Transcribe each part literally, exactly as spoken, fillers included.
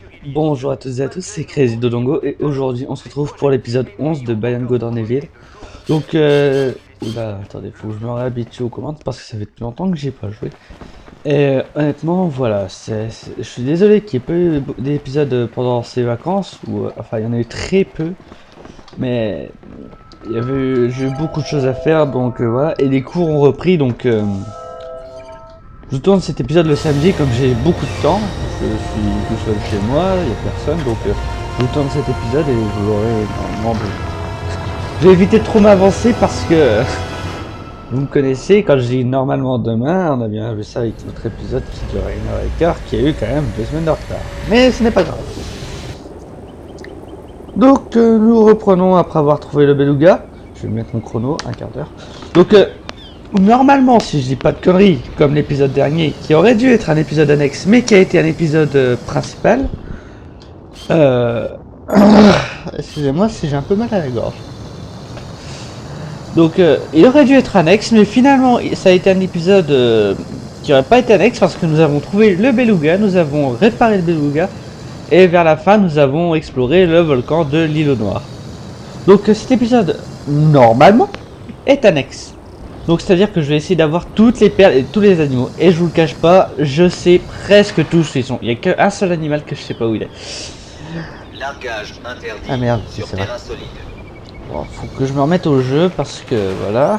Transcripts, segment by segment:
Bonjour à toutes et à tous, c'est Crazy Dodongo et aujourd'hui on se retrouve pour l'épisode onze de Beyond Good and Evil. Donc, euh... Oula, attendez, faut que je me réhabitue aux commandes parce que ça fait depuis longtemps que j'ai pas joué. Et euh, honnêtement, voilà, c'est, c'est- je suis désolé qu'il n'y ait pas eu d'épisodes pendant ces vacances, ou euh, enfin il y en a eu très peu, mais il y avait eu- j'ai eu beaucoup de choses à faire, donc euh, voilà, et les cours ont repris, donc euh, je tourne cet épisode le samedi comme j'ai beaucoup de temps, je suis tout seul chez moi, il n'y a personne, donc euh, je tourne cet épisode et vous l'aurez normalement. Je vais éviter de trop m'avancer parce que euh, vous me connaissez, quand je dis normalement demain, on a bien vu ça avec notre épisode qui durait une heure et quart, qui a eu quand même deux semaines de retard. Mais ce n'est pas grave. Donc euh, nous reprenons après avoir trouvé le beluga. Je vais mettre mon chrono, un quart d'heure. Donc euh, normalement, si je dis pas de conneries, comme l'épisode dernier, qui aurait dû être un épisode annexe, mais qui a été un épisode euh, principal. Euh... Excusez-moi si j'ai un peu mal à la gorge. Donc euh, il aurait dû être annexe, mais finalement ça a été un épisode euh, qui n'aurait pas été annexe parce que nous avons trouvé le beluga, nous avons réparé le beluga, et vers la fin nous avons exploré le volcan de l'île au Noir. Donc euh, cet épisode, normalement, est annexe. Donc c'est à dire que je vais essayer d'avoir toutes les perles et tous les animaux, et je vous le cache pas, je sais presque tous où ils sont. Il n'y a qu'un seul animal que je sais pas où il est. Largage interdit Ah merde, sur c'est vrai. terrain solide. Bon, faut que je me remette au jeu parce que voilà.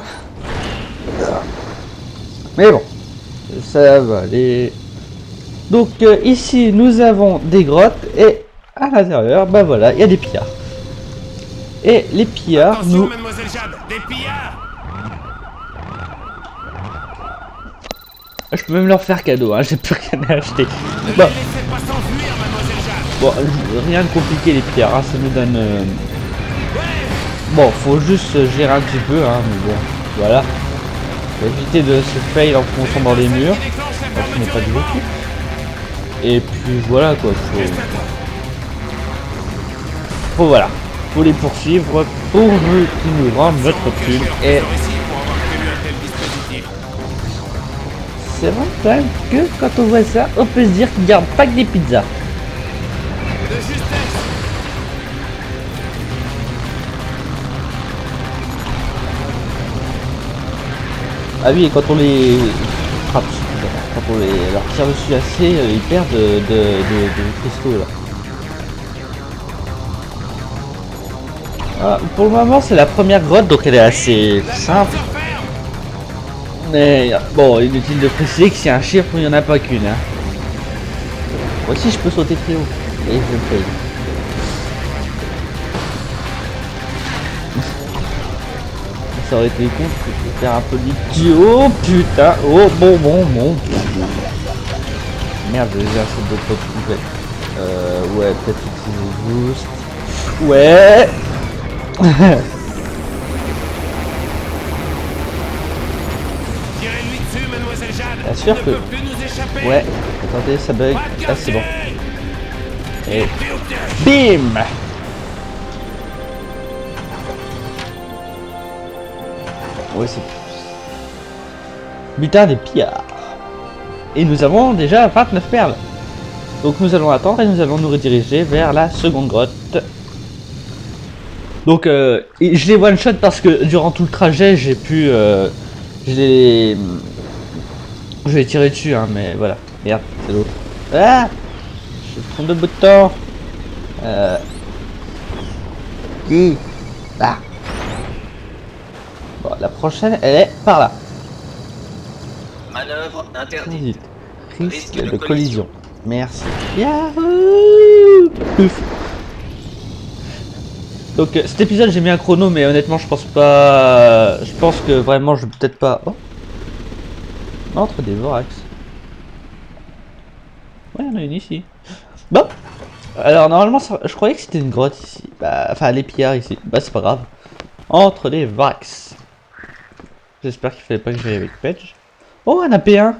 Mais bon, ça va aller. Donc euh, ici nous avons des grottes et à l'intérieur, bah voilà, il y a des pillards. Et les pillards, Attention, nous. mademoiselle Jade, des pillards. Je peux même leur faire cadeau, hein, j'ai plus rien à acheter. Ne Bon, les laissez pas s'enfuir, mademoiselle Jade. bon, rien de compliqué les pillards, hein, ça nous donne. Euh... Bon, faut juste gérer un petit peu, hein, mais bon, voilà. Faut éviter de se fail en fonçant dans les murs. Ce n'est pas du tout. Et puis voilà quoi, faut... faut voilà, faut les poursuivre pour qu'ils nous rendent notre thune. Et c'est vrai quand même que quand on voit ça, on peut se dire qu'ils gardent pas que des pizzas. De justesse. Ah oui, et quand on les frappe, quand on les leur tire dessus assez, ils perdent de, de, de, de cristaux là. Ah, pour le moment c'est la première grotte, donc elle est assez simple. Mais bon, inutile de préciser que c'est un chiffre, il n'y en a pas qu'une. Hein. Moi aussi je peux sauter très haut. Et je le fais. Ça aurait été con de faire un peu l'idiot. Oh putain. Oh bon bon bon. Merde, j'ai un set de potes complet. Euh ouais, peut-être utiliser boost. Ouais. Tirez-lui dessus, mademoiselle Jade. Bien sûr Il que- ne peut plus nous échapper. Ouais. Attendez, ça bug. Ah c'est bon. Et Et bim. Ouais, c'est... Butin des pillards. Et nous avons déjà vingt-neuf perles. Donc nous allons attendre et nous allons nous rediriger vers la seconde grotte. Donc euh, et je les one shot parce que durant tout le trajet j'ai pu... Euh, je les... Je vais tirer dessus hein, mais voilà. Merde, c'est l'autre. Ah, je vais prendre de bout de temps. Euh... Qui Ah. Bon, la prochaine, elle est par là. Manœuvre interdite. Risque de collision. Merci. Yahoo! Ouf. Donc euh, cet épisode j'ai mis un chrono mais honnêtement je pense pas... Je pense que vraiment je vais peut-être pas... Oh. Entre des vorax. Ouais, il y en a une ici. Bon. Alors normalement ça... je croyais que c'était une grotte ici. Bah, enfin les pillards ici. Bah c'est pas grave. Entre les vorax. J'espère qu'il fallait pas que j'aille avec Page. Oh, un A P un.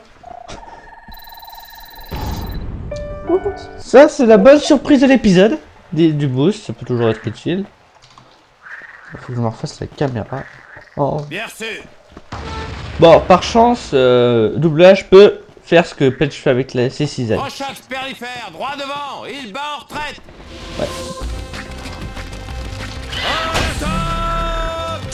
Oh, ça, c'est la bonne surprise de l'épisode. Du du boost, ça peut toujours être utile. Il faut que je me refasse la caméra. Oh. bien sûr. Bon, par chance, euh, double H peut faire ce que Patch fait avec la C six A. Rochax périphéère, droit devant, il bat en retraite. Ouais. En attaque.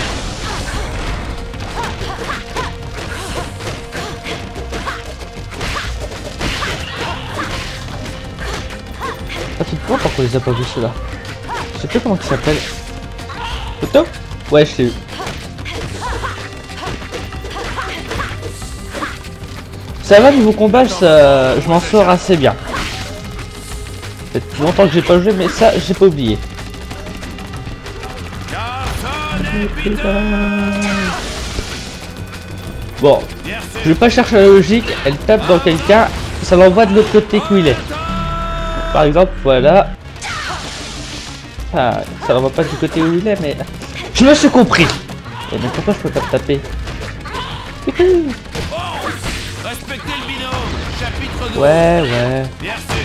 Ah, c'est pourquoi pourquoi on les a pas vus ceux-là. Je sais plus comment il s'appelle. Photo? Ouais, je l'ai eu. Ça va niveau combat, ça, je m'en sors assez bien. Ça fait longtemps que j'ai pas joué, mais ça, j'ai pas oublié. Bon, je vais pas chercher la logique, elle tape dans quelqu'un, ça l'envoie de l'autre côté où il est. Par exemple, voilà. Ah, ça l'envoie pas du côté où il est, mais... Je me suis compris. Et donc pourquoi je peux pas te taper? Respectez le binôme. Chapitre deux. Ouais, ouais. Bien sûr.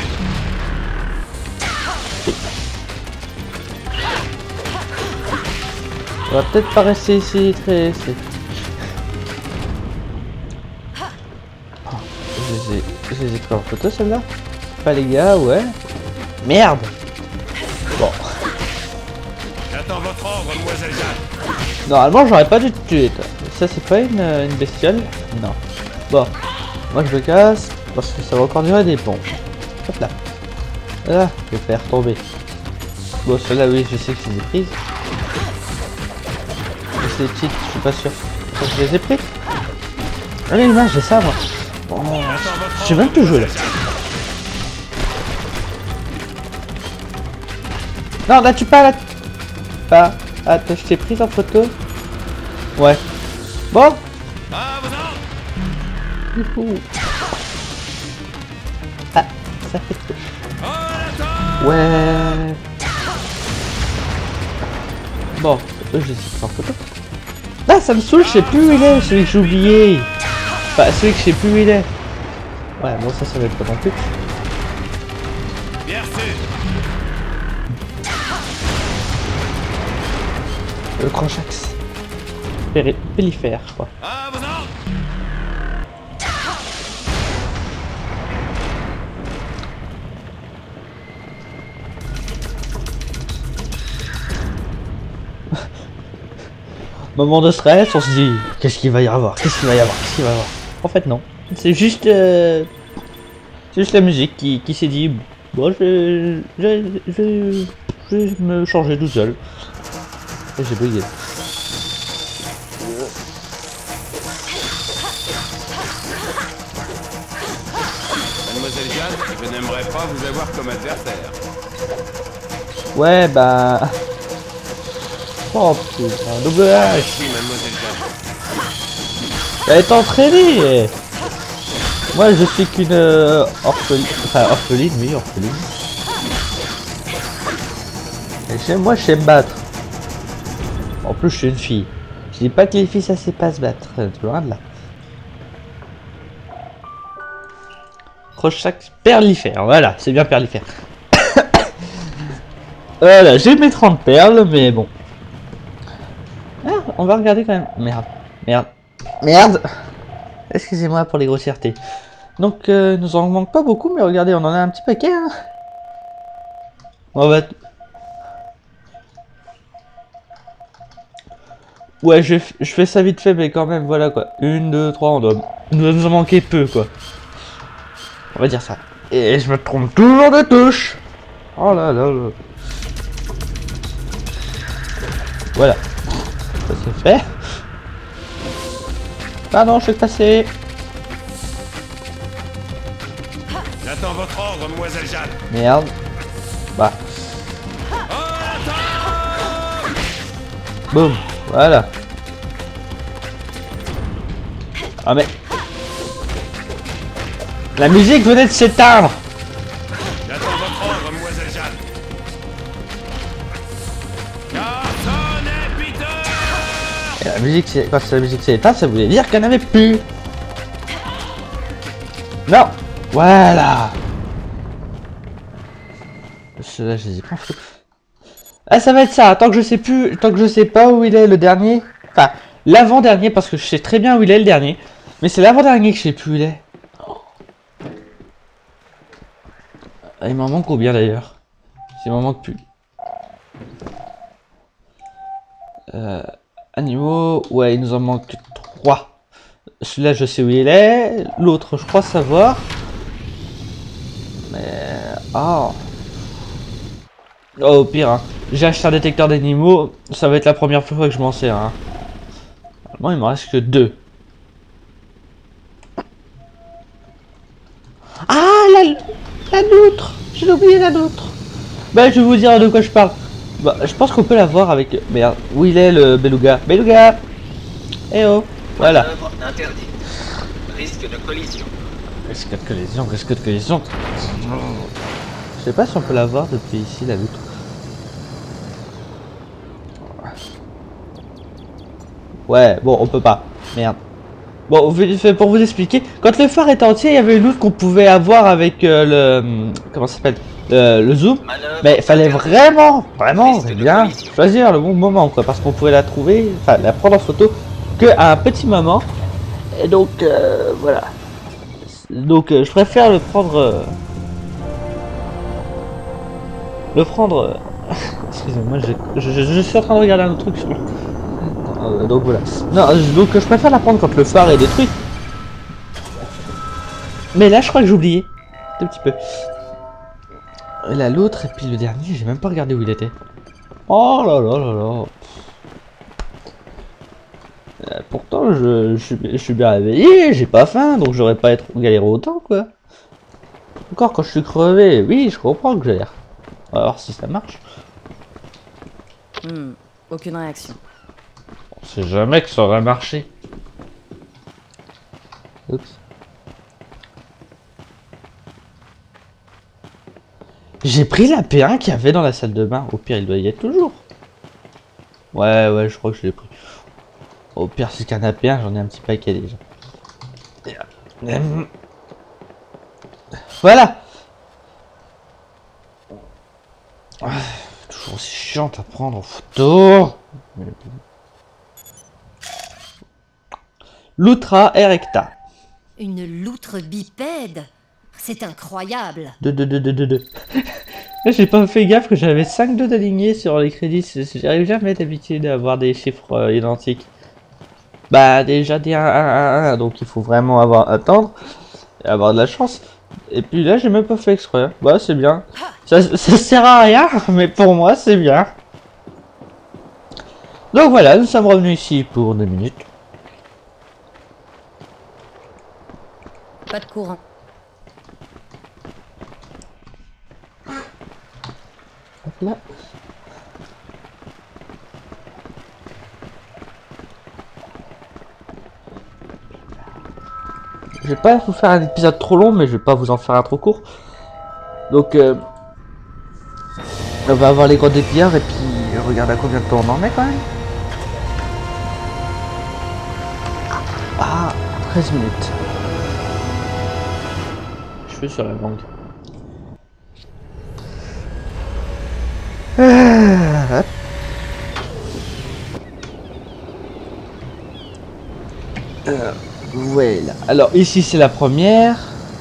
On va peut-être pas rester ici très... c'est- Oh, je les ai... je les ai pris en photo celle-là. Pas les gars, ouais. Merde. Bon. J'attends votre ordre, mademoiselle Jeanne. Normalement j'aurais pas dû te tuer toi. Ça c'est pas une, une bestiole? Non. Bon. Moi je me casse parce que ça va encore durer des plombs. Hop là. Là, je vais faire tomber. Bon celle-là oui je sais que c'est des prises. Mais c'est des petites, je suis pas sûr. Je les ai pris. Allez mince j'ai ça moi. Bon, je sais même plus jouer là. Non là tu pas là. Pas. Ah je t'ai pris en photo. Ouais. Bon. Ah, vous en. Du coup. Ah, ça fait touche. En attaque. Ouais. Bon, eux je les ai pris en photo. Ah ça me saoule, je sais plus où il est, celui que j'ai oublié. Enfin, celui que je sais plus où il est. Ouais, bon ça ça va être pas non plus. Bien sûr. Le Crochax. Péri- Pélifère, je crois. Ah, vous en. Moment de stress, on se dit qu'est-ce qu'il va y avoir, qu'est-ce qu'il va y avoir, qu'est-ce qu'il va y avoir. En fait non, c'est juste, euh... c'est juste la musique qui, qui s'est dit bon je vais, je, vais, je, vais, je vais me changer tout seul. Et j'ai bugué. Mademoiselle Jeanne, je n'aimerais pas vous avoir comme adversaire. Ouais bah... Oh putain, double H. Oui, mademoiselle Jeanne. Elle est entraînée. Moi je suis qu'une euh, orpheline, enfin orpheline, oui orpheline. Et chez moi je sais me battre. En plus je suis une fille. Je dis pas que les filles ça sait pas se battre, loin de là. Crochax perlifère, voilà, c'est bien perlifère. Voilà, j'ai mes trente perles, mais bon. Ah, on va regarder quand même. Merde, merde, merde. Excusez-moi pour les grossièretés. Donc, euh, nous en manque pas beaucoup, mais regardez, on en a un petit paquet. Hein. On va... Ouais, je, je fais ça vite fait, mais quand même, voilà quoi. Une, deux, trois, on doit... Il doit nous en manquer peu, quoi. On va dire ça. Et je me trompe toujours de touche. Oh là là là. Voilà. Ça c'est fait. Pardon, je suis passé. J'attends votre ordre, mademoiselle Jeanne. Merde. Bah. Boum. Voilà. Ah mais... La musique venait de s'éteindre. J'attends votre ordre, mademoiselle Jeanne. Carton et Peter. Et la musique, c'est- quand la musique s'est éteinte, ça voulait dire qu'il n'y en avait plus. Non. Voilà. Ceux-là, je les ai pas fait. Ah, ça va être ça. Tant que je sais plus, tant que je sais pas où il est le dernier. Enfin, l'avant-dernier, parce que je sais très bien où il est le dernier. Mais c'est l'avant-dernier que je sais plus où il est. Ah, il m'en manque combien d'ailleurs? Il m'en manque plus. Euh, animaux, ouais, il nous en manque trois. Celui-là, je sais où il est. L'autre, je crois savoir. Mais... Ah. Oh, au pire, hein. J'ai acheté un détecteur d'animaux. Ça va être la première fois que je m'en sers. Hein. Moi, il me reste que deux. Ah, la, la loutre. J'ai oublié la loutre. Bah, je vais vous dire de quoi je parle. Bah, je pense qu'on peut la voir avec... Merde, où il est le beluga? Beluga. Eh oh. Voilà. Manœuvre interdite. Risque de collision. Risque de collision, risque de collision. Je sais pas si on peut la voir depuis ici, la loutre. Ouais, bon, on peut pas. Merde. Bon, pour vous expliquer, quand le phare était entier, il y avait une loutre qu'on pouvait avoir avec euh, le... Comment ça s'appelle, le, le zoom. Manœuvre Mais il fallait interdite. vraiment, vraiment Risque de bien collision. choisir le bon moment, quoi. Parce qu'on pouvait la trouver, enfin, la prendre en photo que à un petit moment. Et donc, euh, voilà. Donc, euh, je préfère le prendre... Euh, le prendre... Euh, excusez-moi, je, je, je, je suis en train de regarder un autre truc sur... Euh, donc voilà. Non, donc je préfère la prendre quand le phare est détruit. Mais là, je crois que j'ai oublié. Un petit peu. Et là, l'autre, et puis le dernier, j'ai même pas regardé où il était. Oh là là là là. Euh, pourtant, je, je, suis, je suis bien réveillé, j'ai pas faim, donc j'aurais pas être galéré autant, quoi. Encore quand je suis crevé, oui, je comprends que j'ai l'air. On va voir si ça marche. Hmm, aucune réaction. On sait jamais que ça aurait marché. Oups. J'ai pris la P un qu'il y avait dans la salle de bain. Au pire, il doit y être toujours. Ouais, ouais, je crois que je l'ai pris. Au pire, c'est qu'un A P un, j'en ai un petit paquet déjà. Voilà. Ah, toujours aussi chiant à prendre en photo. Loutra erecta. Une loutre bipède? C'est incroyable. deux, deux, deux, deux, deux, deux. J'ai pas fait gaffe que j'avais cinq deux d'alignés sur les crédits. J'arrive jamais d'habitude à avoir des chiffres euh, identiques. Bah déjà des un, un, un, un, donc il faut vraiment avoir attendre et avoir de la chance. Et puis là j'ai même pas fait exprès. Bah c'est bien. Ça, ça sert à rien, mais pour moi c'est bien. Donc voilà, nous sommes revenus ici pour deux minutes. Pas de courant. Hop là. Je vais pas vous faire un épisode trop long, mais je vais pas vous en faire un trop court. Donc, euh, on va avoir les gros dépilleurs et puis regarde à combien de temps on en est quand même. Ah, treize minutes. Je suis sur la langue. Ah, hop. Euh, voilà. Alors ici c'est la première.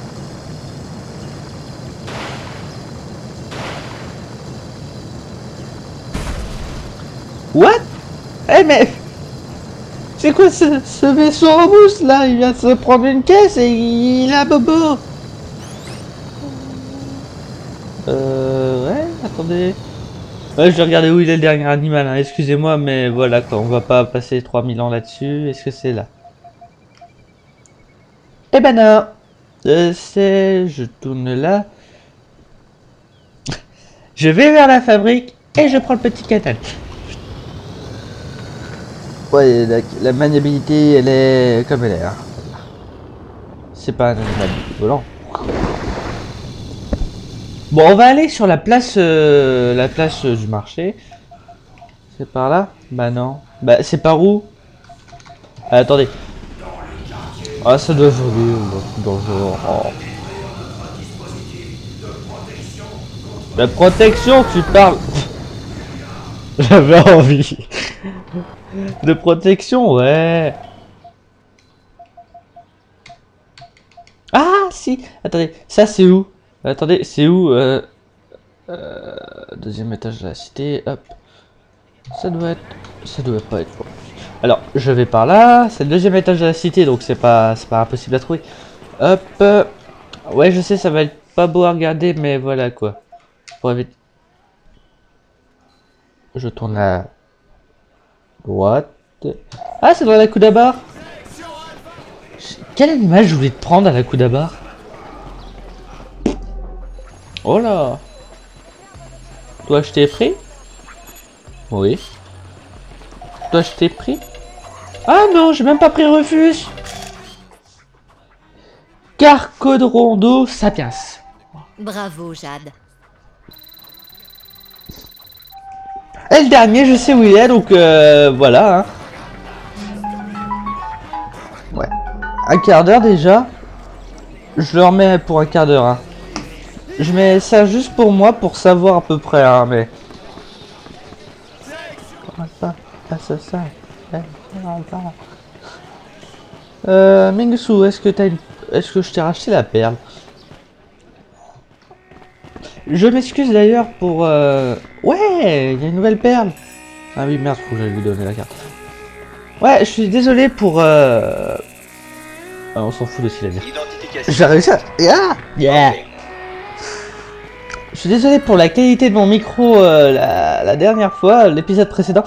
What? Eh mais c'est quoi ce, ce vaisseau en mousse là? Il vient de se prendre une caisse et il a bobo. Euh ouais, attendez. Ouais, je vais regarder où il est le dernier animal, hein. Excusez-moi, mais voilà quoi, on va pas passer trois mille ans là-dessus. Est-ce que c'est là? Eh ben non, euh, c'est... Je tourne là. Je vais vers la fabrique et je prends le petit canal. Ouais, la, la maniabilité, elle est comme elle est. Hein. C'est pas un animal volant. Bon, on va aller sur la place, euh, la place euh, du marché. C'est par là? Bah non. Bah c'est par où? Ah, attendez. Ah, ça doit voler dans le genre. Oh. La protection, tu parles. J'avais envie. De protection, ouais. Ah, si. Attendez, ça c'est où? Attendez, c'est où euh... Euh... Deuxième étage de la cité, hop. Ça doit être... Ça doit pas être bon. Alors, je vais par là, c'est le deuxième étage de la cité, donc c'est pas c'est pas impossible à trouver. Hop. Euh... Ouais, je sais, ça va être pas beau à regarder, mais voilà quoi. Pour éviter... Je tourne à droite. Ah, c'est dans la coude à barre. Quel animal je voulais te prendre à la coude à barre? Oh là. Toi, je t'ai pris? Oui. Toi, je t'ai pris? Ah non, j'ai même pas pris refus. Carcodrondo sapiens. Bravo, Jade. Et le dernier, je sais où il est, donc euh, voilà. Hein. Ouais. Un quart d'heure déjà. Je le remets pour un quart d'heure. Hein. Je mets ça juste pour moi, pour savoir à peu près, hein, mais... Euh, Mingsu, est-ce que t'as une... Est-ce que je t'ai racheté la perle? Je m'excuse d'ailleurs pour... Euh... Ouais, il y a une nouvelle perle. Ah oui, merde, faut que j'aille lui donner la carte. Ouais, je suis désolé pour... Euh... Ah, on s'en fout de ce qu'il a dit. J'ai réussi à... Ah yeah. Okay. Je suis désolé pour la qualité de mon micro euh, la, la dernière fois, l'épisode précédent.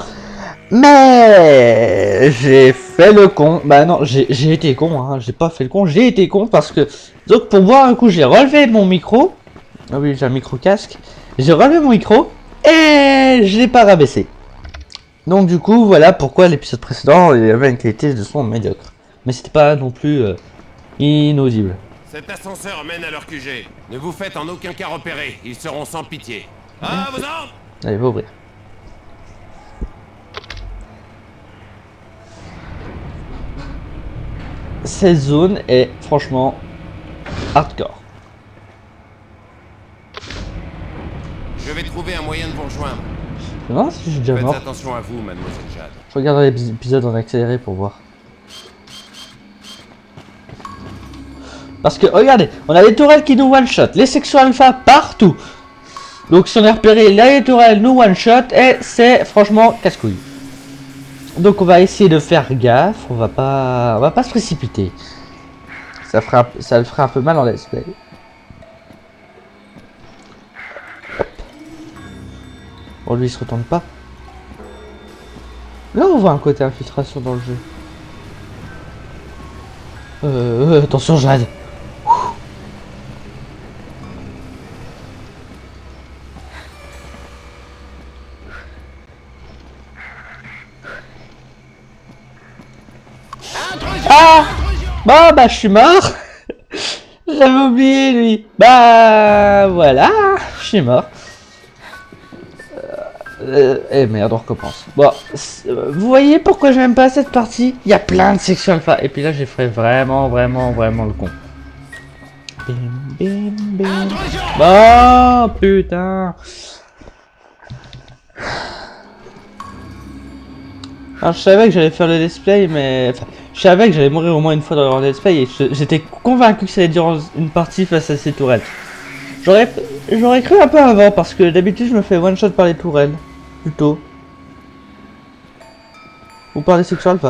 Mais j'ai fait le con. Bah non, j'ai été con, hein. J'ai pas fait le con, j'ai été con parce que... Donc pour boire un coup, j'ai relevé mon micro. Ah oui, j'ai un micro casque. J'ai relevé mon micro et je l'ai pas rabaissé. Donc du coup, voilà pourquoi l'épisode précédent, il y avait une qualité de son médiocre. Mais c'était pas non plus euh, inaudible. Cet ascenseur mène à leur Q G. Ne vous faites en aucun cas repérer, ils seront sans pitié. Ah, vos ordres? Allez, va ouvrir. Cette zone est franchement hardcore. Je vais trouver un moyen de vous rejoindre. Je me demande si je suis déjà Faites mort. attention à vous, mademoiselle Jade. Je regarderai les épisodes en accéléré pour voir. Parce que, regardez, on a les tourelles qui nous one-shot, les sections alpha partout. Donc si on est repéré, là les tourelles nous one-shot et c'est franchement casse-couille. Donc on va essayer de faire gaffe, on va pas on va pas se précipiter. Ça fera un, ça le ferait un peu mal en let's play. Bon, lui il se retourne pas. Là on voit un côté infiltration dans le jeu. Euh, euh attention Jade. Ah bon bah je suis mort. J'avais oublié lui. Bah voilà, je suis mort. Euh, eh merde, on recommence. Bon, vous voyez pourquoi j'aime pas cette partie? Il y a plein de sections alpha. Et puis là j'ai fait vraiment vraiment vraiment le con. Bim bim bim. Bon putain. Alors je savais que j'allais faire le let's play, mais enfin, je savais que j'allais mourir au moins une fois dans le let's play et j'étais convaincu que ça allait durer une partie face à ces tourelles. J'aurais j'aurais cru un peu avant parce que d'habitude je me fais one shot par les tourelles plutôt. Ou par les sections alpha.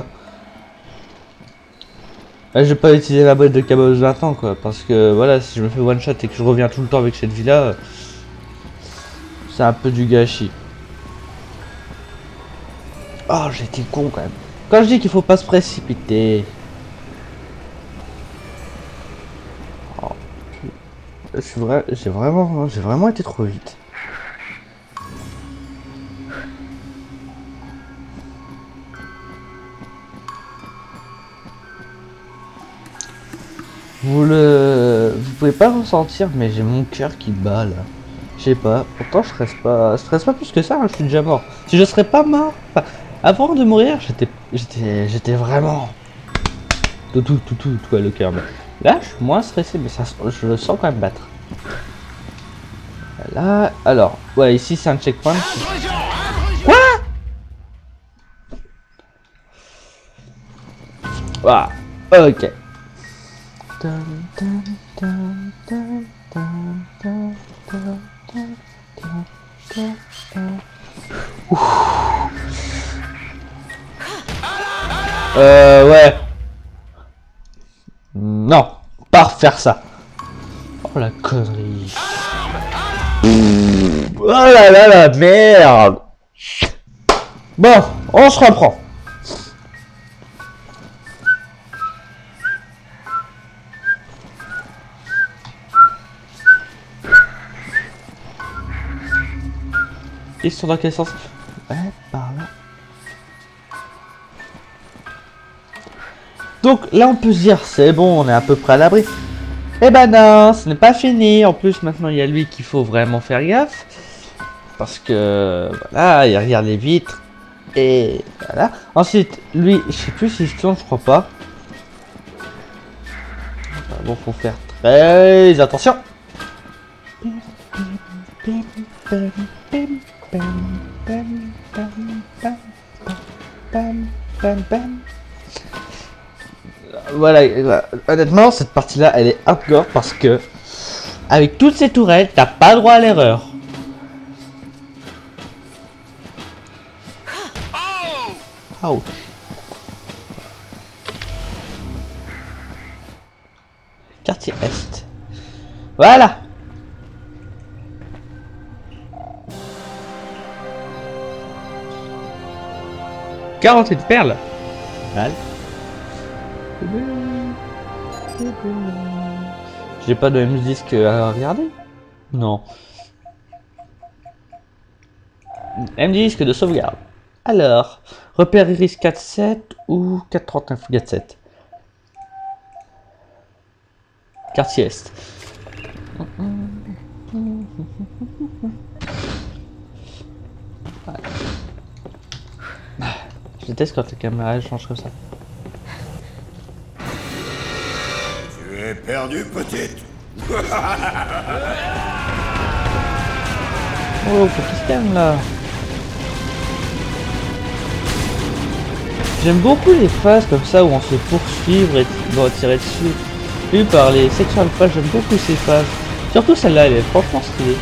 Là je vais pas utiliser la boîte de cabosse vingt ans quoi, parce que voilà, si je me fais one shot et que je reviens tout le temps avec cette vie là, c'est un peu du gâchis. Oh, j'étais con quand même. Quand je dis qu'il faut pas se précipiter. Oh, je suis vrai, j'ai vraiment, j'ai vraiment été trop vite. Vous le, vous pouvez pas ressentir, mais j'ai mon cœur qui bat là. Je sais pas. Pourtant, je stresse pas, je stresse pas plus que ça. Hein, je suis déjà mort. Si je serais pas mort. Enfin, avant de mourir, j'étais j'étais j'étais vraiment tout tout tout tout tout à le cœur. Là, je suis moins stressé, mais ça, je le sens quand même battre. Là, alors, ouais, ici c'est un checkpoint. Quoi? Voilà, ok. Euh, ouais. Non, pas refaire ça. Oh la connerie. Oh là là la merde. Bon, on se reprend. Ils sont dans quel sens? Ouais, par là. Donc là on peut se dire c'est bon, on est à peu près à l'abri. Eh ben non, ce n'est pas fini. En plus maintenant il y a lui qu'il faut vraiment faire gaffe. Parce que voilà, il regarde les vitres. Et voilà. Ensuite, lui, je sais plus s'il se tourne, je crois pas. Bon, faut faire très attention. Voilà, honnêtement, cette partie-là, elle est hardcore parce que avec toutes ces tourelles, t'as pas droit à l'erreur. Oh. Quartier Est. Voilà. quarante et une perles. Mal. J'ai pas de M-Disc à regarder? Non. M-Disc de sauvegarde. Alors, repère Iris quatre sept ou quatre trente-neuf sept. Quartier Est. Je déteste quand la caméra elle change comme ça. Tu es perdu, petite. Oh, faut qu'il se calme là. J'aime beaucoup les phases comme ça où on se fait poursuivre et on tirer dessus. Vu par les sections alpha, j'aime beaucoup ces phases. Surtout celle-là, elle est franchement stylée.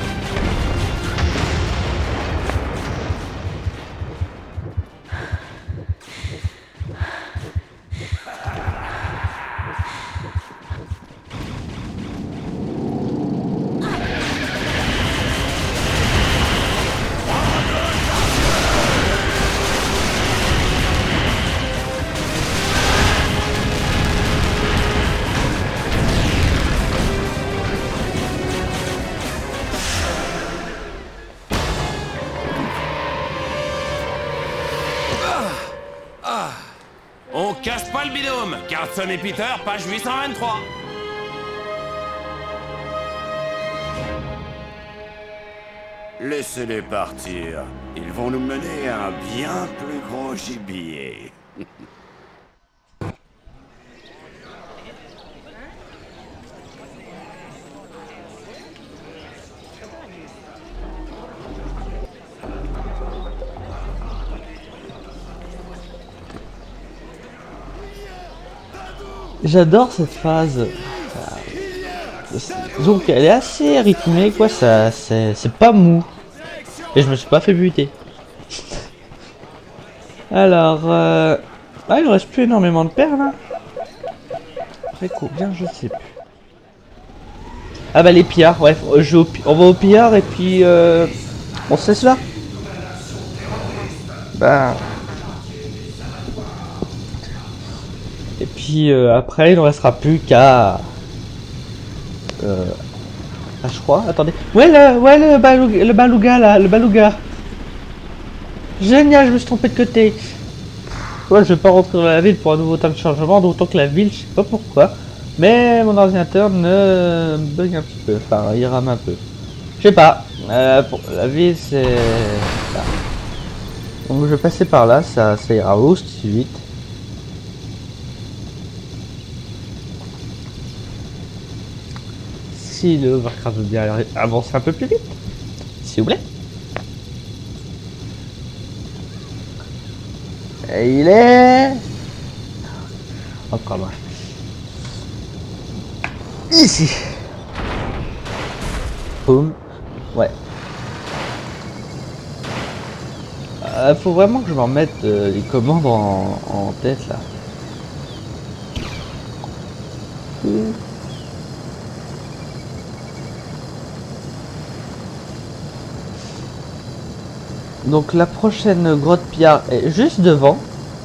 On casse pas le binôme. Carlson et Peter, page huit cent vingt-trois. Laissez-les partir. Ils vont nous mener à un bien plus gros gibier. J'adore cette phase. Donc elle est assez rythmée quoi, ça c'est pas mou. Et je me suis pas fait buter. Alors euh... ah, il ne reste plus énormément de perles là. Après combien je sais plus. Ah bah les pillards, ouais, je au... on va au pillard et puis euh... on se laisse là. Bah. Et puis euh, après il ne restera plus qu'à... Euh... Ah je crois, attendez. Ouais le, ouais, le, balou... le balouga là, le balouga. Génial, je me suis trompé de côté. Ouais, je vais pas rentrer dans la ville pour un nouveau temps de chargement, d'autant que la ville, je sais pas pourquoi. Mais mon ordinateur ne bug un petit peu, enfin il rame un peu. Je sais pas, euh, pour la ville c'est... Là. Donc je vais passer par là, ça, ça ira aussi vite. Si le Warcraft veut bien avancer un peu plus vite, s'il vous plaît. Et il est... Encore loin. Ici. Boum. Ouais. Euh, faut vraiment que je me remette euh, les commandes en, en tête là. Mmh. Donc la prochaine grotte Pillard est juste devant.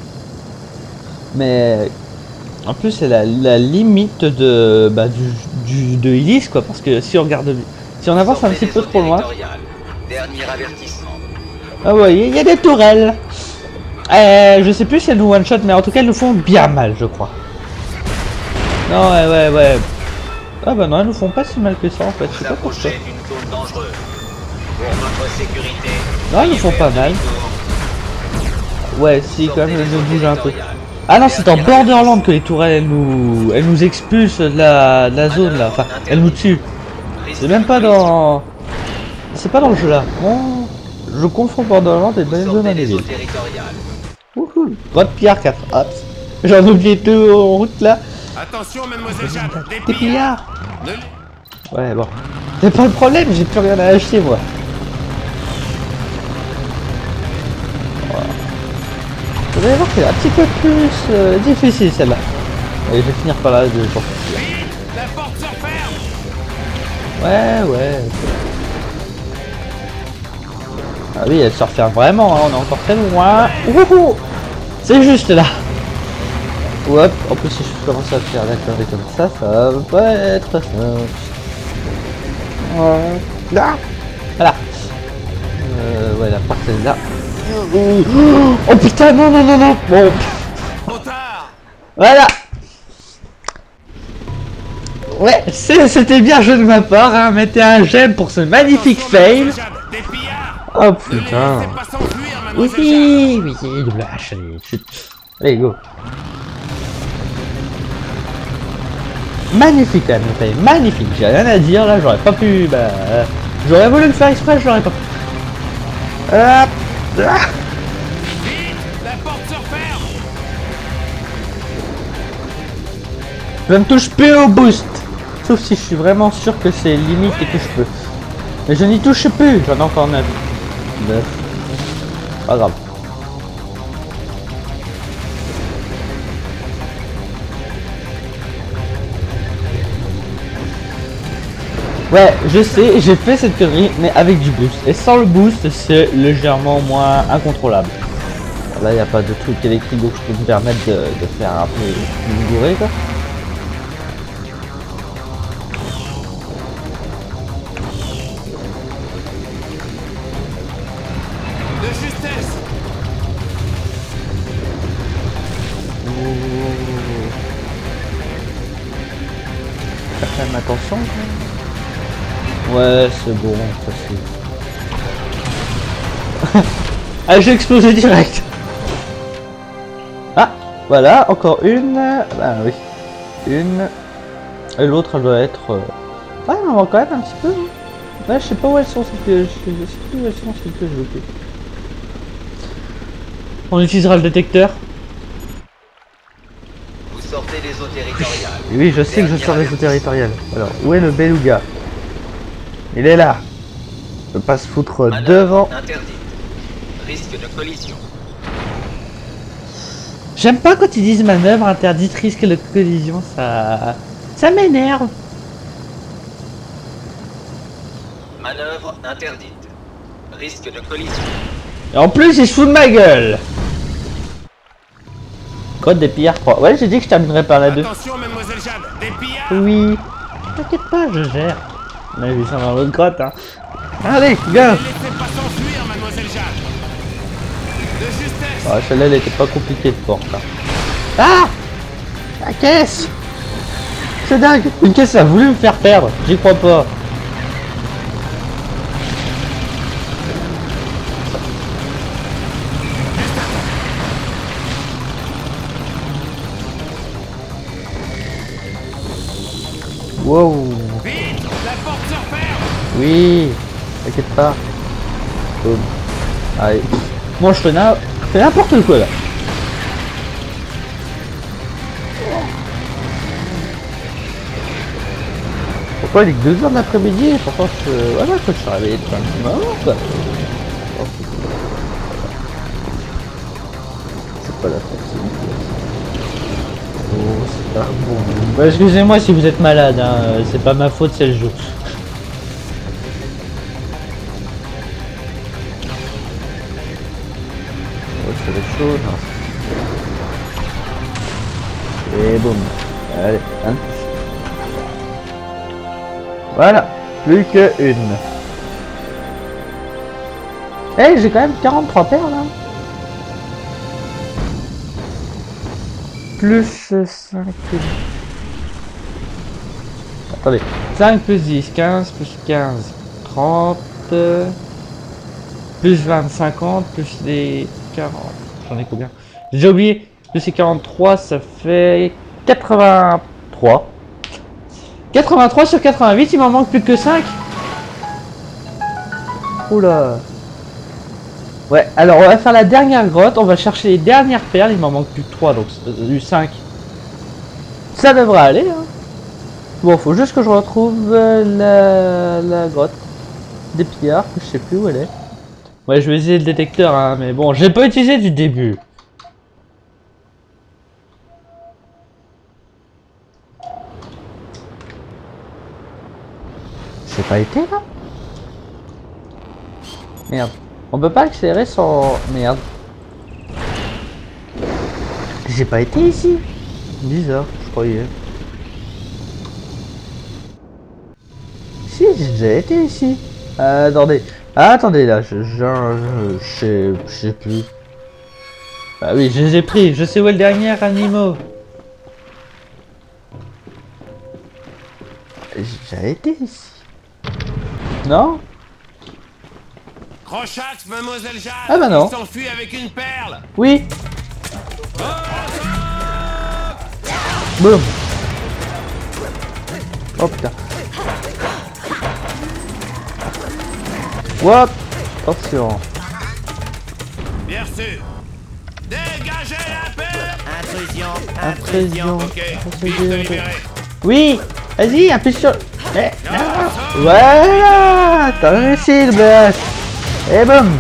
Mais en plus c'est la, la limite de bah, du, du de Illis quoi, parce que si on regarde, si on avance un petit peu trop loin. Dernier avertissement. Ah ouais, il y a des tourelles. Euh, je sais plus si elles nous one shot, mais en tout cas elles nous font bien mal, je crois. Non ouais ouais ouais. Ah bah non, elles nous font pas si mal que ça en fait. Vous approchez d'une zone dangereuse. Pour votre sécurité. Non, ils nous font pas mal. Ouais, si quand même, elles nous bougent un peu. Ah non, c'est en Borderland que les tourelles elles nous, elles nous expulsent de la, de la zone là. Enfin, elles nous tuent. C'est même pas dans, c'est pas dans le jeu là. Bon, je confonds Borderland et Beyond Good and Evil. Wouhou, grotte Pillard quatre. Hop, j'en ai oublié deux en route là. Attention, mademoiselle Jade, des Des pillards. Ne- Ouais bon, c'est pas le problème, j'ai plus rien à acheter moi. Vous allez voir qu'elle est un petit peu plus euh, difficile celle-là. Et je vais finir par là de pour Vite, la porte se referme. Ouais, ouais. Ah oui, elle se referme vraiment, hein, on est encore très loin. Wouhou, c'est juste là. Hop, en plus si je commence à faire la connerie comme ça, ça va pas être simple. Là. Voilà. Euh, ouais, la porte est là. Oh putain, non, non, non, non. Bon. Trop tard. Voilà. Ouais, c'était bien joué de ma part, hein. Mettez un j'aime pour ce magnifique fail. Attention, mademoiselle Jade, des pillards. Oh Ne les putain. laissez pas s'enfuir, mademoiselle Jade. Oui, oui, de lâche, allez, chut. Allez, go. Magnifique, quand même, le fail. Magnifique, j'ai rien à dire, là, j'aurais pas pu, bah... euh, j'aurais voulu le faire exprès, je l'aurais pas pu. Hop. Ah. Vite, la porte se referme. Je ne touche plus au boost. Sauf si je suis vraiment sûr que c'est limite et que je peux. Mais je n'y touche plus, j'en ai encore neuf. neuf. Pas grave. Ouais, je sais, j'ai fait cette connerie, mais avec du boost. Et sans le boost, c'est légèrement moins incontrôlable. Là, il n'y a pas de truc électrique, donc je peux me permettre de, de faire un peu une gourée, quoi. De justesse. Faire quand même attention. Ouais, c'est bon, facile. Ah, j'ai explosé direct. Ah, voilà, encore une. Bah oui, une. Et l'autre, elle doit être. Euh... Ouais, on va quand même un petit peu. Ouais, je sais pas où elles sont, c'est que je sais plus où elles sont, c'est que je veux. On utilisera le détecteur. Vous sortez des eaux territoriales. Oui, je sais que je sors des eaux territoriales. Alors, où est le beluga? Il est là. Je peux pas se foutre Manœuvre devant. interdite. Risque de collision. J'aime pas quand ils disent manœuvre interdite, risque de collision, ça... Ça m'énerve. Manœuvre interdite. Risque de collision. Et en plus, il se fout de ma gueule. Code des pillards trois. Ouais, j'ai dit que je terminerais par la deux. Attention, mademoiselle Jade, des pillards. Oui. T'inquiète pas, je gère. On a vu ça dans l'autre grotte, hein. Allez, go. Ne les laissez pas s'enfuir, mademoiselle Jade. De justesse. Oh, celle-là, elle était pas compliquée de porte, hein. Ah, la caisse. C'est dingue. Une caisse a voulu me faire perdre. J'y crois pas. Wow. Vite, la porte se referme. Oui. T'inquiète pas. Boum. Allez. Moi, je fais n'importe quoi là. Pourquoi il est que deux heures de l'après-midi et pourtant je... Voilà quoi, je suis réveillé depuis un petit moment quoi. C'est pas la fatigue. Oh c'est pas bon. Bah, excusez-moi si vous êtes malade, hein. C'est pas ma faute, c'est le jeu. Oh, ça va être chaud, non. Et boum. Allez, hein. Voilà, plus que une. Eh, hey, j'ai quand même quarante-trois paires là. Plus cinq. Attendez, cinq plus dix, quinze, plus quinze, trente, plus vingt, cinquante, plus les quarante. J'en ai combien? J'ai oublié. Plus les quarante-trois, ça fait quatre-vingt-trois. quatre-vingt-trois sur quatre-vingt-huit, il m'en manque plus que cinq. Oula. Ouais, alors on va faire la dernière grotte, on va chercher les dernières perles, il m'en manque plus que trois, donc du cinq. Ça devrait aller, hein. Bon, faut juste que je retrouve la, la grotte des pillards, que je sais plus où elle est. Ouais, je vais utiliser le détecteur, hein, mais bon, j'ai pas utilisé du début. J'ai pas été là? Merde. On peut pas accélérer sans... Merde. J'ai pas été ici. Bizarre, je croyais. Si, j'ai déjà été ici. Euh, attendez. Ah, attendez, là, je... Je... Je, je sais... Je sais plus. Ah oui, je les ai pris. Je sais où est le dernier animal. J'ai déjà été ici. Non? Crochax, mademoiselle Jade. Ah bah non. Il s'enfuit avec une perle. Oui. Boum. Oh putain. What? Attention. Bien sûr. Dégagez la perle. Intrusion. Intrusion. Ok, piste libérée. Oui. Vas-y, appuie sur... Eh, non. Voilà. T'as réussi le B H. Et boum.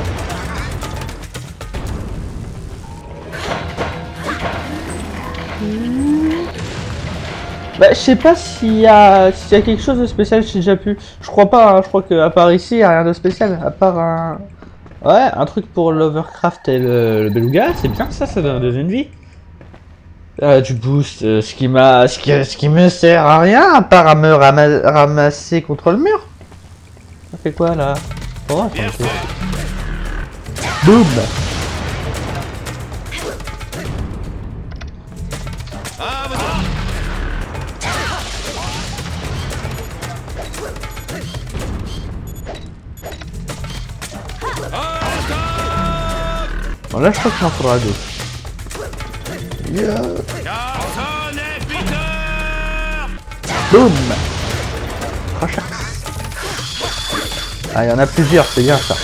Bah, je sais pas s'il y a s'il y a quelque chose de spécial chez Japu. Je crois pas, hein. Je crois qu'à part ici, il n'y a rien de spécial. À part un... Ouais, un truc pour l'Overcraft et le, le Beluga. C'est bien ça, ça donne une vie. Euh, du boost, euh, ce qui m'a... Ce qui, ce qui me sert à rien, à part à me rama ramasser contre le mur. Ça fait quoi, là? Oh, attends, boum. Bon, là, je crois qu'il en faudra deux. Yeah. Carson et Peter. Boum. Crochax. Ah, il y en a plusieurs, c'est bien ça.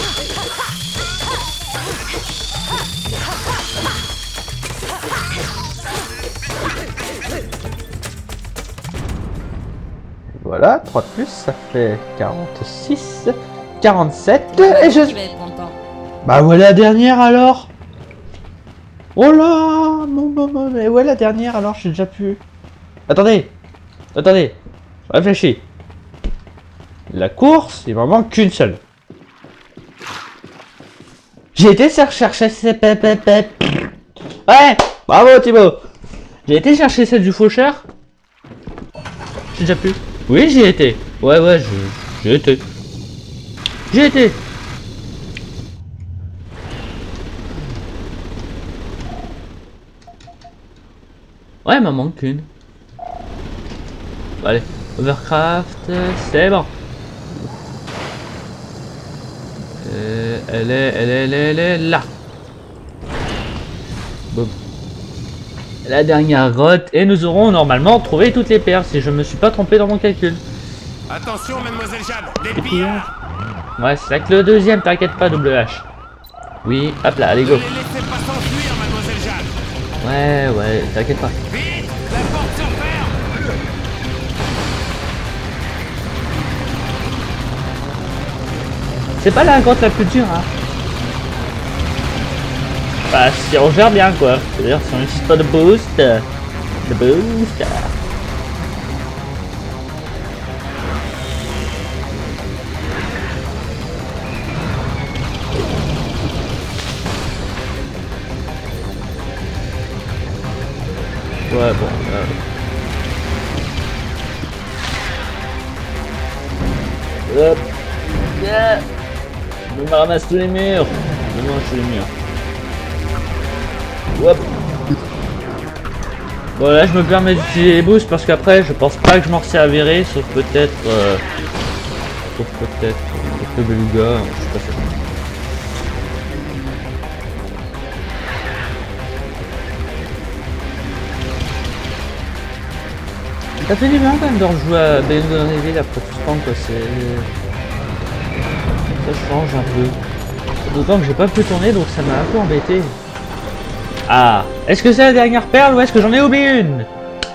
Voilà, trois de plus, ça fait quarante-six, quarante-sept, et je... Bah ouais la dernière alors. Oh là, non, non, non, mais ouais la dernière alors, j'ai déjà pu... Attendez, attendez, réfléchis. La course, il m'en manque qu'une seule. J'ai été chercher ces pépépép. Ouais, bravo Thibaut. J'ai été chercher celle du faucheur. J'ai déjà pu. Oui, j'y ai été. Ouais, ouais, j'y ai été. J'y ai été. Ouais, il m'en manque qu'une. Bon, allez, Overcraft, c'est bon. Euh, elle est, elle est, elle est, elle est là. Boum. La dernière grotte et nous aurons normalement trouvé toutes les perles si je me suis pas trompé dans mon calcul. Attention, mademoiselle Jade, des pillards. Ouais, c'est avec le deuxième, t'inquiète pas, W H. Oui, hop là, allez go. Ne les laissez pas s'enfuir, mademoiselle Jade. Ouais, ouais, t'inquiète pas. Vite, la porte se ferme. C'est pas la grotte la plus dure, hein. Bah, si on gère bien, quoi. C'est-à-dire, si on n'utilise pas de boost... De boost... Ouais, bon... Euh... Hop. Yeah. Je me ramasse tous les murs. Je mange tous les murs. Hop. Bon là je me permets d'utiliser les boosts parce qu'après je pense pas que je m'en servirai, sauf peut-être... Euh... Sauf peut-être... le beluga, je suis pas sûr. Ça fait du bien quand même de rejouer à Beyond Good and Evil après tout ce temps, quoi, c'est... Ça change un peu. D'autant que j'ai pas pu tourner, donc ça m'a un peu embêté. Ah, est-ce que c'est la dernière perle ou est-ce que j'en ai oublié une?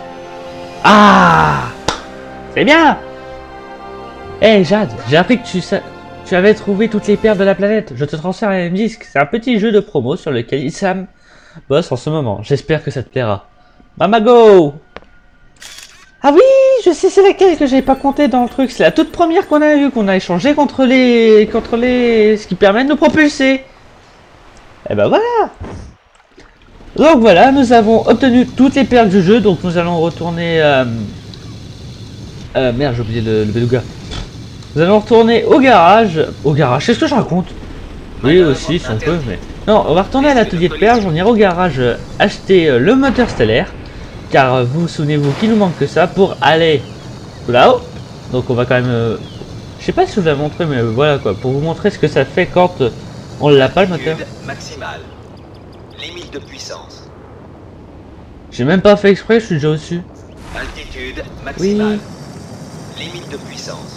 Ah, c'est bien. Eh hey, Jade, j'ai appris que tu, sa... tu avais trouvé toutes les perles de la planète. Je te transfère un M-Disc. C'est un petit jeu de promo sur lequel Issam bosse en ce moment. J'espère que ça te plaira. Mamago. Ah oui, je sais c'est laquelle que j'avais pas compté dans le truc. C'est la toute première qu'on a eue, qu'on a échangé contre les... contre les... ce qui permet de nous propulser. Et ben voilà. Donc voilà, nous avons obtenu toutes les perles du jeu, donc nous allons retourner... Euh... Euh, merde, j'ai oublié le, le beluga. Nous allons retourner au garage. Au garage, qu'est-ce que je raconte? Oui, aussi, si on peut, mais... Non, on va retourner à l'atelier de perles, on ira au garage euh, acheter euh, le moteur stellaire. Car euh, vous souvenez-vous qu'il nous manque que ça pour aller là-haut. Donc on va quand même... Euh... Je sais pas si je vous l'ai montré, mais euh, voilà quoi, pour vous montrer ce que ça fait quand euh, on l'a pas le moteur. Maximale. Limite de puissance. J'ai même pas fait exprès, je suis déjà au-dessus. Altitude maximale. Oui. Limite de puissance.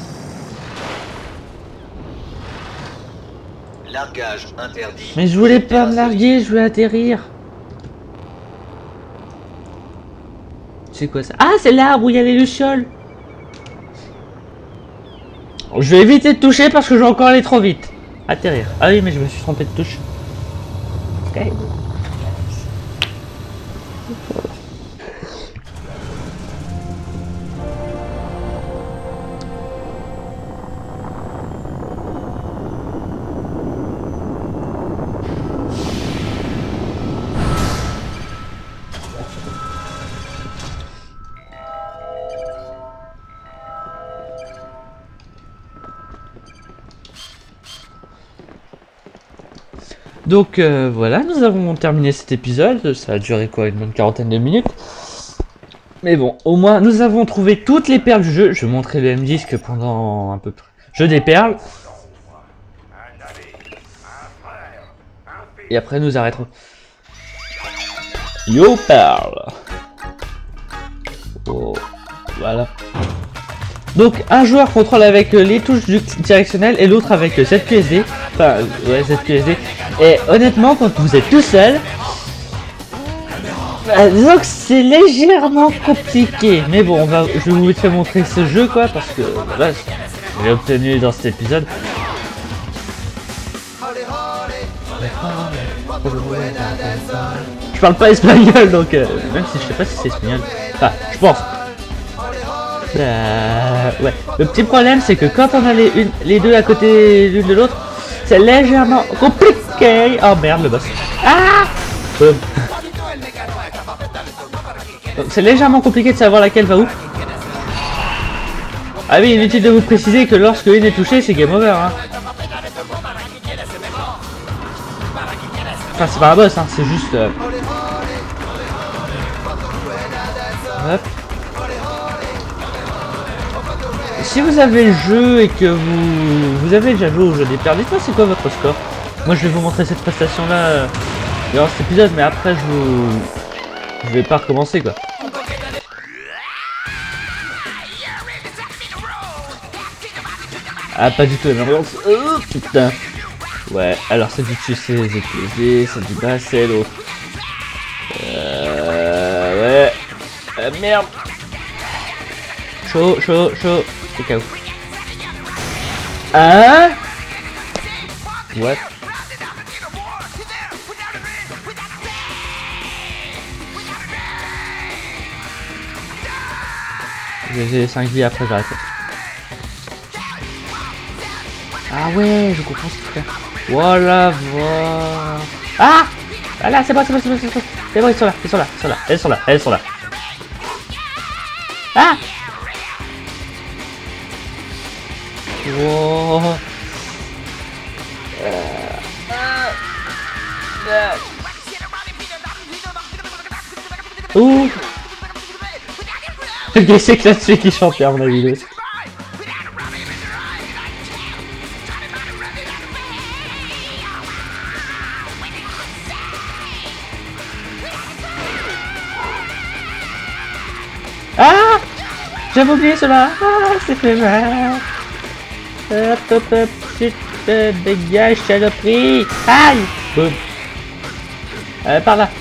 Largage interdit. Mais je voulais pas me larguer, je voulais atterrir. C'est quoi ça? Ah, c'est l'arbre où il y a les lucioles. Je vais éviter de toucher parce que je vais encore aller trop vite. Atterrir. Ah oui, mais je me suis trompé de touche. Ok. Donc euh, voilà, nous avons terminé cet épisode, ça a duré quoi, une bonne quarantaine de minutes. Mais bon, au moins nous avons trouvé toutes les perles du jeu, je vais montrer le M-Disc pendant un peu près. Jeu des perles. Et après nous arrêterons. Yo perle. Oh, voilà. Donc un joueur contrôle avec les touches directionnelles et l'autre avec Z Q S D. Enfin, ouais, Z Q S D. Et honnêtement, quand vous êtes tout seul, bah, disons que c'est légèrement compliqué. Mais bon, on va, je vais vous vite fait montrer ce jeu quoi, parce que voilà, j'ai obtenu dans cet épisode. Je parle pas espagnol, donc euh, même si je sais pas si c'est espagnol. Enfin, je pense. Euh, ouais. Le petit problème c'est que quand on a les, une, les deux à côté l'une de l'autre, c'est légèrement compliqué. Oh merde le boss. Ah euh. C'est légèrement compliqué de savoir laquelle va où. Ah oui, inutile de vous préciser que lorsque une est touchée, c'est game over. Hein. Enfin c'est pas un boss, hein, c'est juste... Euh... Hop. Si vous avez le jeu et que vous, vous avez déjà joué au jeu des perles, dites-moi c'est quoi votre score. Moi je vais vous montrer cette prestation là euh, dans cet épisode, mais après je vous... Je vais pas recommencer quoi. Ah pas du tout la même ambiance. Oh putain. Ouais, alors c'est du dessus c'est Z Q S D, c'est du bas c'est l'autre. Euh... Ouais. Euh, merde. Chaud, chaud, chaud. C'est K O. Ah. Ouais. J'ai cinq vies après j'arrête. Ah ouais, je comprends ce qu'il fait. Voilà, voilà. Ah ah là, c'est bon, c'est bon, c'est bon, c'est bon. C'est bon, ils sont là, ils sont là, ils sont là, elles sont là, elles sont là. Ah wow. Ouh. Le gars c'est que là-dessus qui chante à mon avis. Ah, j'avais oublié cela. Ah, c'est fait mal. Hop, hop, hop, tu te dégages, saloperie. Aïe. Boum. Euh, par là.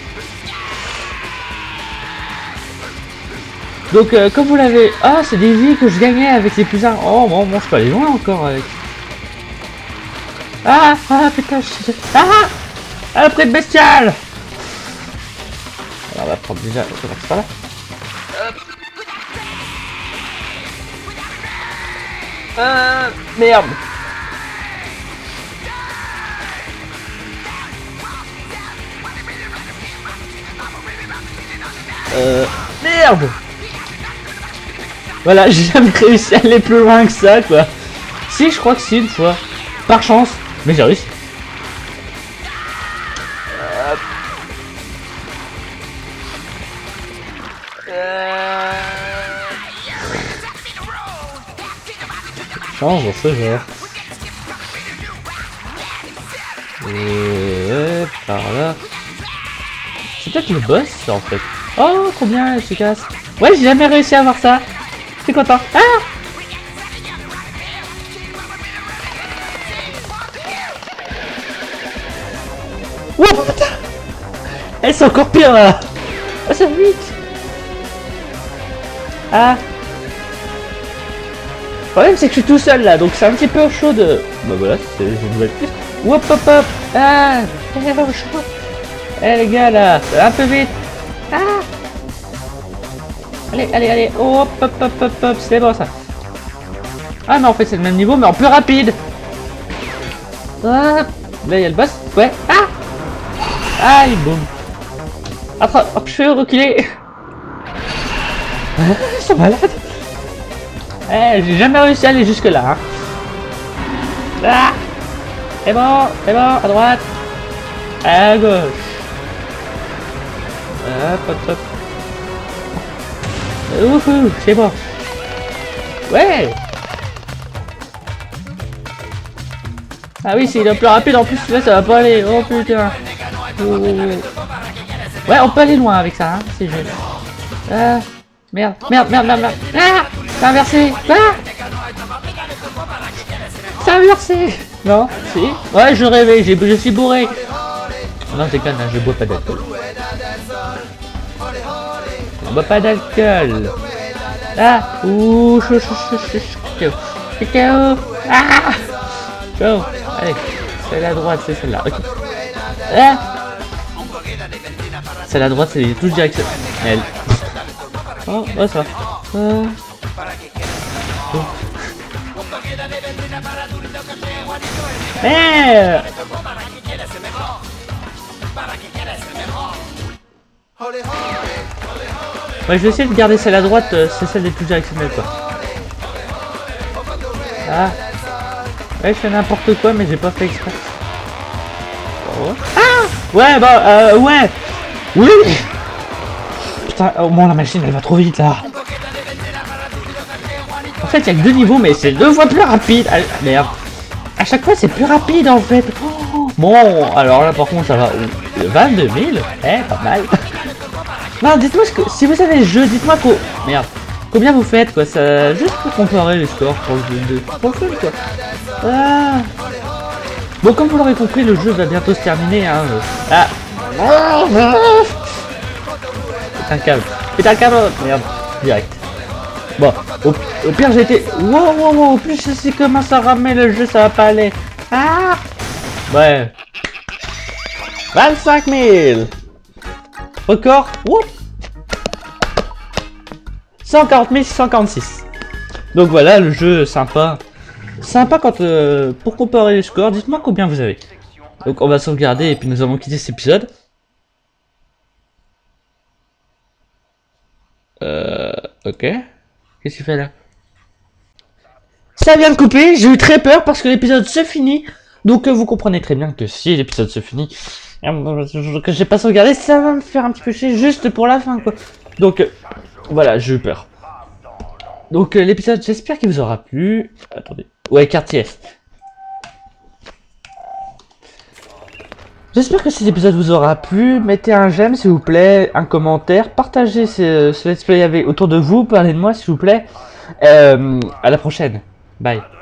Donc, euh, comme vous l'avez... Ah, c'est des vies que je gagnais avec les plus... Oh, bon, bon, je peux aller loin encore avec... Ah, ah, putain, je... Ah, ah, après de bestial. Alors, on va prendre déjà... On va par là. Hop. Euh... Merde. Euh... Merde. Voilà, j'ai jamais réussi à aller plus loin que ça, quoi. Si, je crois que si, une fois. Par chance, mais j'ai réussi. Euh... Euh... Change dans ce genre. Et par là. C'est peut-être le boss, en fait. Oh, trop bien, efficace. Ouais, j'ai jamais réussi à voir ça. Je suis content. Ah! Wow, putain! Elles sont encore pires là! Ah, ça vite! Ah! Le problème c'est que je suis tout seul là, donc c'est un petit peu chaud de... Bah voilà, c'est une nouvelle piste. Hop hop hop! Ah! Eh les gars là, un peu vite! Ah! Allez, allez, allez, hop, hop, hop, hop, hop, c'est bon ça. Ah non, en fait c'est le même niveau, mais en plus rapide. Hop, là il y a le boss, ouais, ah. Aïe, boum. Après, hop, je fais reculer. Ils sont malades. Eh, j'ai jamais réussi à aller jusque là. Hein. Ah. C'est bon, c'est bon, à droite. À gauche. Hop, hop, hop. Ouhou, c'est bon. Ouais. Ah oui, c'est le plus rapide en plus, là ça va pas aller. Oh putain. Oh. Ouais, on peut aller loin avec ça, hein, c'est juste. Ah, merde, merde, merde, merde, merde. Ah, c'est inversé. Ah, c'est inversé. Non, si. Ouais, je rêvais, je suis bourré. Non, c'est quand je bois pas d'alcool. On boit pas d'alcool. Ah, ouh, chou, chou, chou, chou, chou. C'est K O. Ah, go. Allez, c'est la droite, c'est celle-là. Ok. Ah, c'est la droite, c'est les touches directionnelles. Oh, oh, ça va. Euh... Oh. Merde. Ouais, je vais essayer de garder celle à droite, euh, c'est celle des touches directionnelles quoi. Ah. Ouais, je fais n'importe quoi, mais j'ai pas fait exprès. Oh. Ah. Ouais, bah, euh, ouais. Oui. Putain, au moins la machine, elle va trop vite là. En fait, il y a que deux niveaux, mais c'est deux fois plus rapide. Ah, merde. À chaque fois, c'est plus rapide en fait. Oh. Bon, alors là, par contre, ça va. vingt-deux mille. Eh, pas mal. Non, dites-moi que si vous avez le jeu, dites-moi quoi. Merde. Combien vous faites quoi, ça juste pour comparer les scores pour le jeu de pour le fun quoi. Ah. Bon, comme vous l'aurez compris, le jeu va bientôt se terminer hein. Ah. C'est un câble. C'est un câble. Merde. Direct. Bon, au, au pire j'ai été. Wow wow wow, en plus je sais comment ça ramène le jeu, ça va pas aller. Ah. Ouais. vingt-cinq mille. Record. Wouh. cent quarante mille six cent quarante-six. Donc voilà, le jeu sympa. Sympa quand euh, pour comparer les scores, dites-moi combien vous avez. Donc on va sauvegarder et puis nous allons quitter cet épisode. Euh... Ok. Qu'est-ce qu'il fait là? Ça vient de couper, j'ai eu très peur parce que l'épisode se finit. Donc euh, vous comprenez très bien que si l'épisode se finit, euh, que j'ai pas sauvegardé, ça va me faire un petit peu chier juste pour la fin quoi. Donc euh, voilà, j'ai eu peur. Donc euh, l'épisode, j'espère qu'il vous aura plu. Attendez. Ouais, quartier F. J'espère que cet épisode vous aura plu. Mettez un j'aime s'il vous plaît, un commentaire, partagez ce, ce let's play avec, autour de vous, parlez de moi s'il vous plaît. Euh, à la prochaine. Bye.